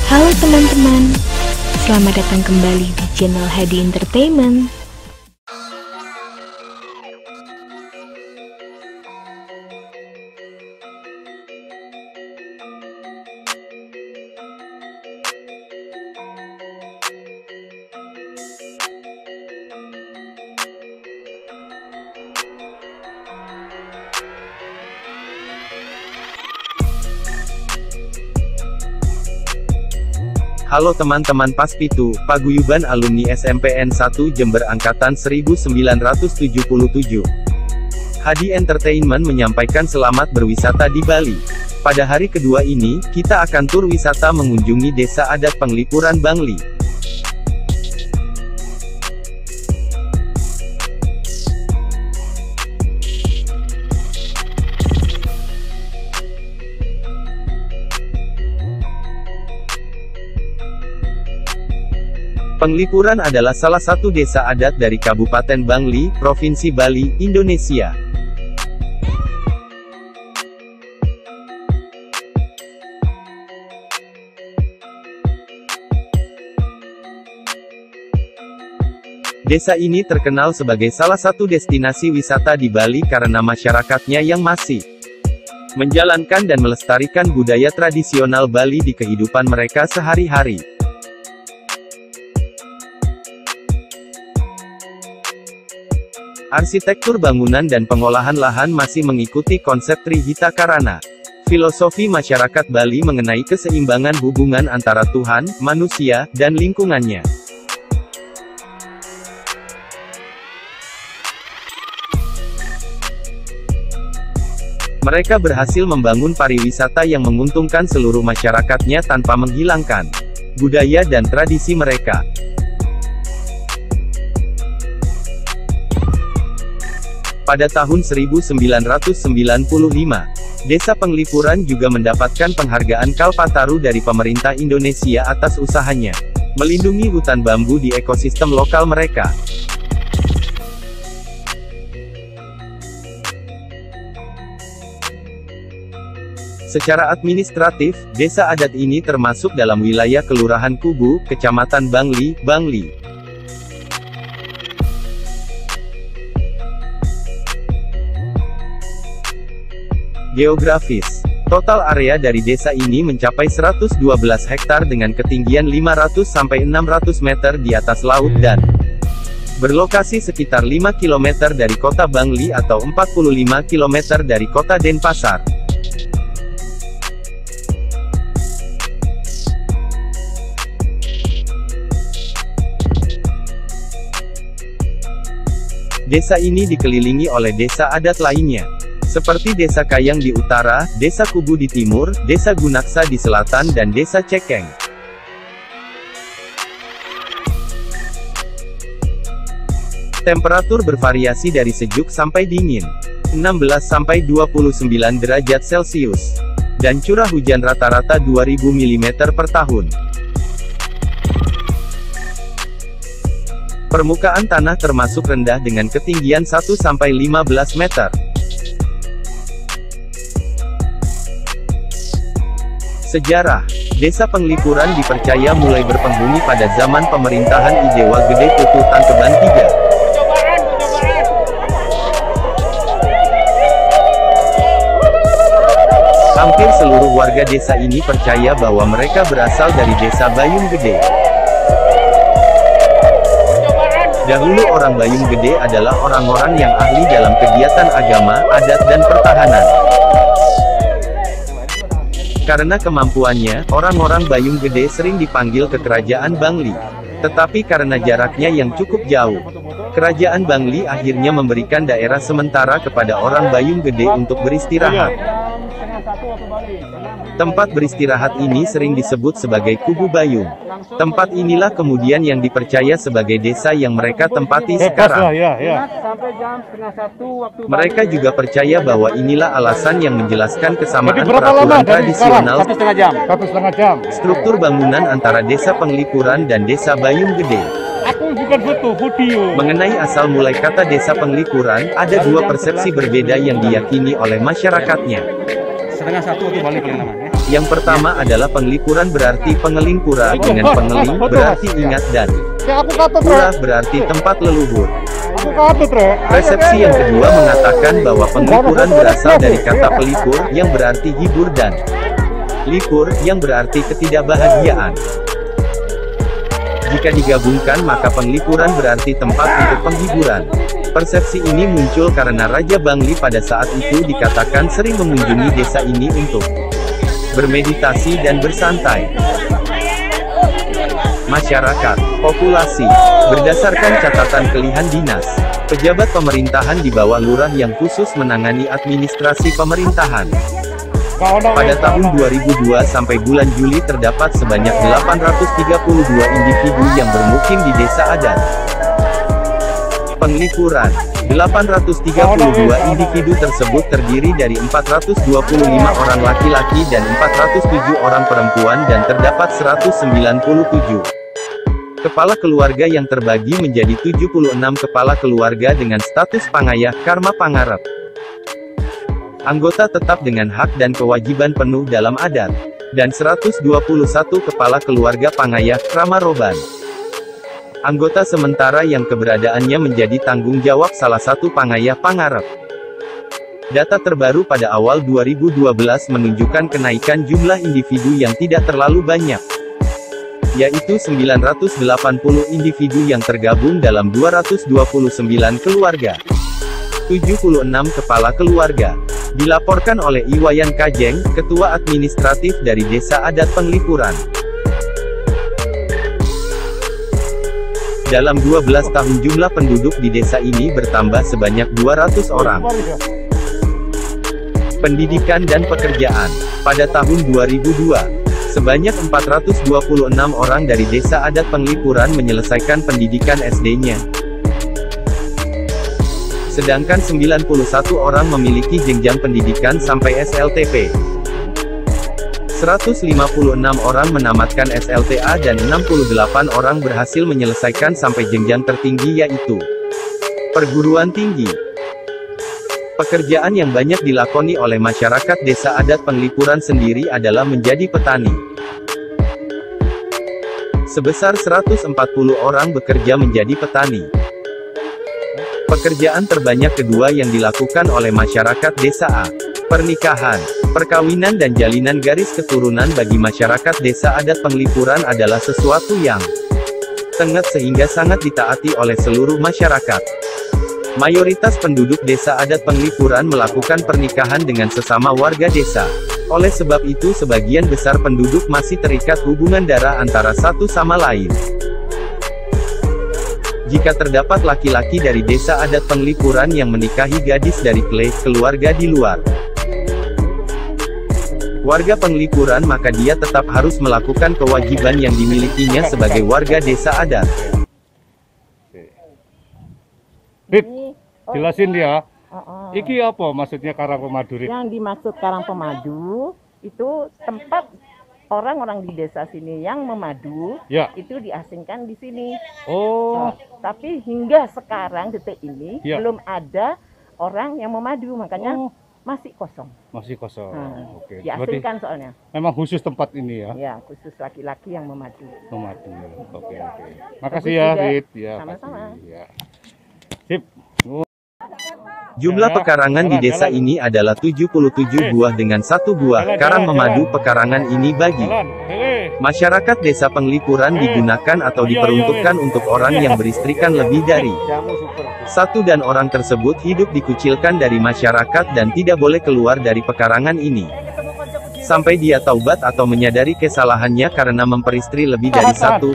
Halo teman-teman, selamat datang kembali di channel Hadi Entertainment. Halo teman-teman Paspitu, Paguyuban Alumni SMPN 1 Jember Angkatan 1977. Hadi Entertainment menyampaikan selamat berwisata di Bali. Pada hari kedua ini, kita akan tur wisata mengunjungi Desa Adat Penglipuran Bangli. Penglipuran adalah salah satu desa adat dari Kabupaten Bangli, Provinsi Bali, Indonesia. Desa ini terkenal sebagai salah satu destinasi wisata di Bali karena masyarakatnya yang masih menjalankan dan melestarikan budaya tradisional Bali di kehidupan mereka sehari-hari. Arsitektur bangunan dan pengolahan lahan masih mengikuti konsep Trihita Karana. Filosofi masyarakat Bali mengenai keseimbangan hubungan antara Tuhan, manusia, dan lingkungannya. Mereka berhasil membangun pariwisata yang menguntungkan seluruh masyarakatnya tanpa menghilangkan budaya dan tradisi mereka. Pada tahun 1995, Desa Penglipuran juga mendapatkan penghargaan Kalpataru dari pemerintah Indonesia atas usahanya melindungi hutan bambu di ekosistem lokal mereka. Secara administratif, desa adat ini termasuk dalam wilayah Kelurahan Kubu, Kecamatan Bangli, Bangli. Geografis. Total area dari desa ini mencapai 112 hektar dengan ketinggian 500-600 meter di atas laut dan berlokasi sekitar 5 km dari kota Bangli atau 45 km dari kota Denpasar. Desa ini dikelilingi oleh desa adat lainnya, seperti Desa Kayang di utara, Desa Kubu di timur, Desa Gunaksa di selatan dan Desa Cekeng. Temperatur bervariasi dari sejuk sampai dingin, 16-29 derajat Celcius, dan curah hujan rata-rata 2000 mm per tahun. Permukaan tanah termasuk rendah dengan ketinggian 1-15 meter. Sejarah. Desa Penglipuran dipercaya mulai berpenghuni pada zaman pemerintahan I Dewa Gede Tutu Tangkeban III. Hampir seluruh warga desa ini percaya bahwa mereka berasal dari desa Bayung Gede. Dahulu orang Bayung Gede adalah orang-orang yang ahli dalam kegiatan agama, adat dan pertahanan. Karena kemampuannya, orang-orang Bayung Gede sering dipanggil ke Kerajaan Bangli. Tetapi karena jaraknya yang cukup jauh, Kerajaan Bangli akhirnya memberikan daerah sementara kepada orang Bayung Gede untuk beristirahat. Tempat beristirahat ini sering disebut sebagai Kubu Bayung. Tempat inilah kemudian yang dipercaya sebagai desa yang mereka tempati sekarang. Mereka juga percaya bahwa inilah alasan yang menjelaskan kesamaan peraturan tradisional, struktur bangunan antara Desa Penglipuran dan Desa Bayung Gede. Mengenai asal mulai kata Desa Penglipuran, ada dua persepsi berbeda yang diyakini oleh masyarakatnya. setengah satu atau balik paling lama. Ya. Yang pertama adalah penglipuran berarti pengeling pura, dengan pengeling berarti ingat dan pura berarti tempat leluhur. Persepsi yang kedua mengatakan bahwa penglipuran berasal dari kata pelipur, yang berarti hibur, dan lipur, yang berarti ketidakbahagiaan. Jika digabungkan maka penglipuran berarti tempat untuk penghiburan. Persepsi ini muncul karena Raja Bangli pada saat itu dikatakan sering mengunjungi desa ini untuk bermeditasi dan bersantai. Masyarakat, populasi, berdasarkan catatan Kelihan Dinas, pejabat pemerintahan di bawah lurah yang khusus menangani administrasi pemerintahan. Pada tahun 2002 sampai bulan Juli terdapat sebanyak 832 individu yang bermukim di desa adat. Penglipuran, 832 individu tersebut terdiri dari 425 orang laki-laki dan 407 orang perempuan dan terdapat 197 kepala keluarga yang terbagi menjadi 76 kepala keluarga dengan status pangayah karma pangarep. Anggota tetap dengan hak dan kewajiban penuh dalam adat, dan 121 kepala keluarga pangayah krama roban. Anggota sementara yang keberadaannya menjadi tanggung jawab salah satu pangayah pangarep. Data terbaru pada awal 2012 menunjukkan kenaikan jumlah individu yang tidak terlalu banyak, yaitu 980 individu yang tergabung dalam 229 keluarga. 76 kepala keluarga dilaporkan oleh Iwayan Kajeng, Ketua Administratif dari Desa Adat Penglipuran. Dalam 12 tahun jumlah penduduk di desa ini bertambah sebanyak 200 orang. Pendidikan dan pekerjaan. Pada tahun 2002, sebanyak 426 orang dari Desa Adat Penglipuran menyelesaikan pendidikan SD-nya. Sedangkan 91 orang memiliki jenjang pendidikan sampai SLTP. 156 orang menamatkan SLTA dan 68 orang berhasil menyelesaikan sampai jenjang tertinggi yaitu perguruan tinggi. Pekerjaan yang banyak dilakoni oleh masyarakat Desa Adat Penglipuran sendiri adalah menjadi petani. Sebesar 140 orang bekerja menjadi petani. Pekerjaan terbanyak kedua yang dilakukan oleh masyarakat Desa A. Pernikahan, perkawinan dan jalinan garis keturunan bagi masyarakat Desa Adat Penglipuran adalah sesuatu yang tengah sehingga sangat ditaati oleh seluruh masyarakat. Mayoritas penduduk Desa Adat Penglipuran melakukan pernikahan dengan sesama warga desa. Oleh sebab itu sebagian besar penduduk masih terikat hubungan darah antara satu sama lain. Jika terdapat laki-laki dari Desa Adat Penglipuran yang menikahi gadis dari keluarga di luar warga Penglipuran, maka dia tetap harus melakukan kewajiban yang dimilikinya sebagai warga desa adat. Dit, jelasin dia. Iki apa maksudnya Karang Pemadu? Yang dimaksud Karang Pemadu itu tempat orang-orang di desa sini yang memadu, ya, itu diasingkan di sini. Oh. Tapi hingga sekarang detik ini, ya, belum ada orang yang memadu, makanya masih kosong. Masih kosong. Oke. Diasingkan soalnya. Memang khusus tempat ini ya? Ya, khusus laki-laki yang memadu. Memadu. Oke. Makasih ya, Rit. Ya, sama-sama. Ya. Sip. Jumlah pekarangan di desa ini adalah 77 buah dengan 1 buah karang memadu. Pekarangan ini bagi masyarakat Desa Penglipuran digunakan atau diperuntukkan untuk orang yang beristrikan lebih dari satu, dan orang tersebut hidup dikucilkan dari masyarakat dan tidak boleh keluar dari pekarangan ini sampai dia taubat atau menyadari kesalahannya karena memperistri lebih dari satu.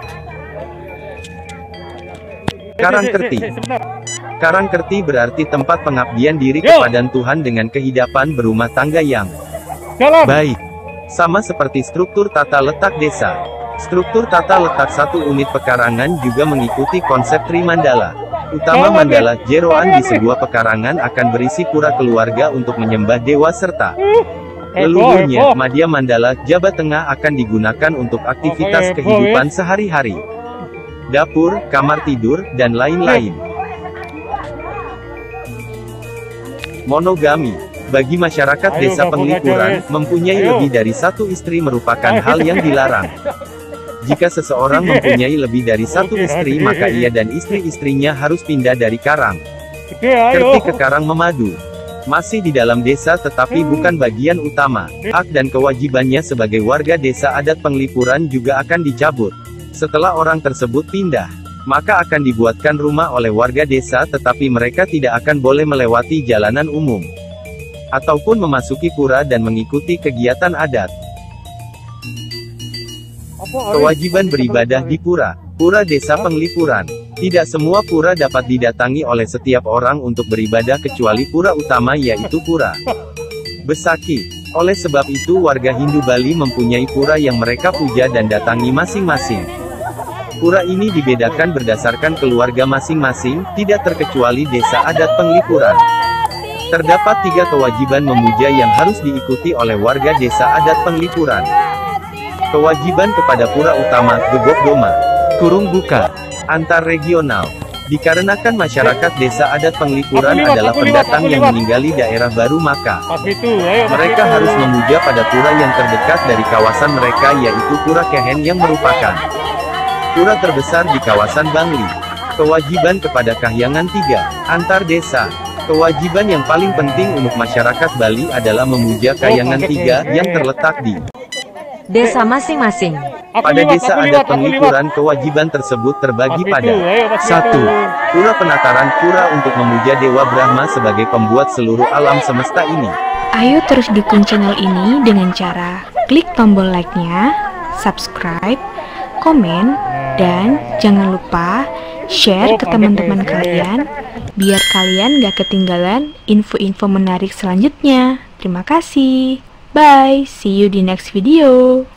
Karangkerti. Karangkerti berarti tempat pengabdian diri kepada Tuhan dengan kehidupan berumah tangga yang baik. Sama seperti struktur tata letak desa. Struktur tata letak satu unit pekarangan juga mengikuti konsep Trimandala. Utama mandala jeroan di sebuah pekarangan akan berisi pura keluarga untuk menyembah dewa serta leluhurnya. Madya Mandala Jabat Tengah akan digunakan untuk aktivitas kehidupan sehari-hari. Dapur, kamar tidur, dan lain-lain. Monogami. Bagi masyarakat desa Penglipuran, mempunyai lebih dari satu istri merupakan hal yang dilarang. Jika seseorang mempunyai lebih dari satu istri, maka ia dan istri-istrinya harus pindah dari karang Kerti ke karang memadu. Masih di dalam desa tetapi bukan bagian utama. Hak dan kewajibannya sebagai warga desa adat Penglipuran juga akan dicabut. Setelah orang tersebut pindah, maka akan dibuatkan rumah oleh warga desa, tetapi mereka tidak akan boleh melewati jalanan umum ataupun memasuki pura dan mengikuti kegiatan adat. Kewajiban beribadah di pura. Pura Desa Penglipuran. Tidak semua pura dapat didatangi oleh setiap orang untuk beribadah kecuali pura utama, yaitu Pura Besaki. Oleh sebab itu warga Hindu Bali mempunyai pura yang mereka puja dan datangi masing-masing. Pura ini dibedakan berdasarkan keluarga masing-masing, tidak terkecuali desa adat Penglipuran. Terdapat 3 kewajiban memuja yang harus diikuti oleh warga desa adat Penglipuran. Kewajiban kepada pura utama, Gebok Doma, kurung buka, antar regional. Dikarenakan masyarakat desa adat Penglipuran adalah pendatang yang meninggali daerah baru, maka mereka harus memuja pada pura yang terdekat dari kawasan mereka, yaitu Pura Kehen yang merupakan pura terbesar di kawasan Bangli. Kewajiban kepada kahyangan 3, antar desa. Kewajiban yang paling penting untuk masyarakat Bali adalah memuja kahyangan 3 yang terletak di desa masing-masing. Pada desa adat Penglipuran, kewajiban tersebut terbagi pada 1. Pura penataran pura untuk memuja Dewa Brahma sebagai pembuat seluruh alam semesta ini. Ayo terus dukung channel ini dengan cara klik tombol like-nya, subscribe, komen, dan jangan lupa share ke teman-teman kalian, biar kalian gak ketinggalan info-info menarik selanjutnya. Terima kasih. Bye, see you di next video.